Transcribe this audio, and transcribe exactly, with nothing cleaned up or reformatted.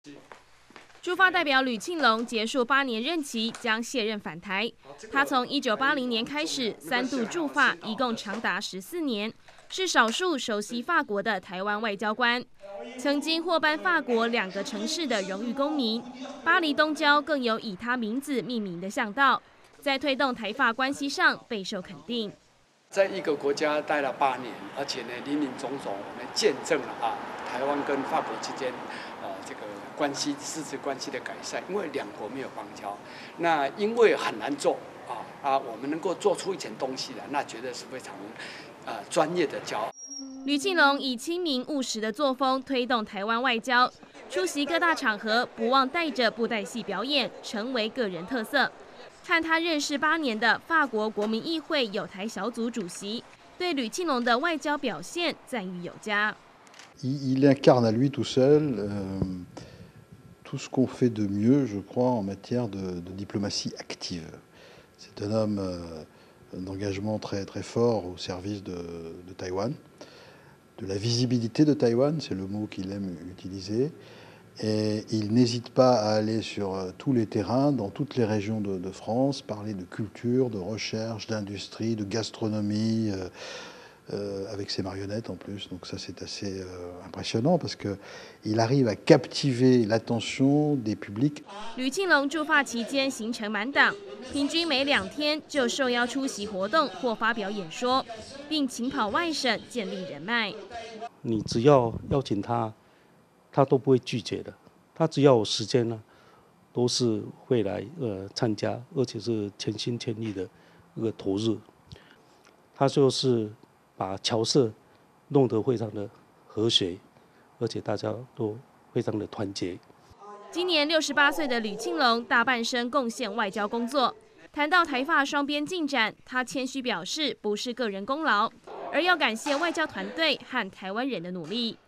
驻法代表吕庆龙结束八年任期，将卸任返台。他从一九八零年开始三度驻法，一共长达十四年，是少数熟悉法国的台湾外交官。曾经获颁法国两个城市的荣誉公民，巴黎东郊更有以他名字命名的巷道，在推动台法关系上备受肯定。 在一个国家待了八年，而且呢，林林总总，我们见证了啊，台湾跟法国之间，呃，这个关系实质关系的改善。因为两国没有邦交，那因为很难做啊啊，我们能够做出一点东西来，那绝对是非常，呃，专业的骄傲。 吕庆龙以亲民务实的作风推动台湾外交，出席各大场合不忘带着布袋戏表演，成为个人特色。和他认识八年的法国国民议会友台小组主席对吕庆龙的外交表现赞誉有加。 Il incarne à lui tout seul euh, tout ce qu'on fait de mieux, je crois, en matière de, de diplomatie active. C'est un homme euh, d'engagement très très fort au service de, de Taïwan, de la visibilité de Taïwan, c'est le mot qu'il aime utiliser. Et il n'hésite pas à aller sur tous les terrains, dans toutes les régions de, de France, parler de culture, de recherche, d'industrie, de gastronomie, euh, euh, avec ses marionnettes en plus. Donc ça c'est assez euh, impressionnant parce qu'il arrive à captiver l'attention des publics. 吕庆龙驻法期间行程满档，平均每两天就受邀出席活动或发表演说，并勤跑外省建立人脉。 你只要邀请他。他都不会拒绝的，他只要有时间呢，都是会来呃参加，而且是全心全意的一个投入。他就是把侨社弄得非常的和谐，而且大家都非常的团结。 今年六十八岁的吕庆龙大半生贡献外交工作。谈到台法双边进展，他谦虚表示不是个人功劳，而要感谢外交团队和台湾人的努力。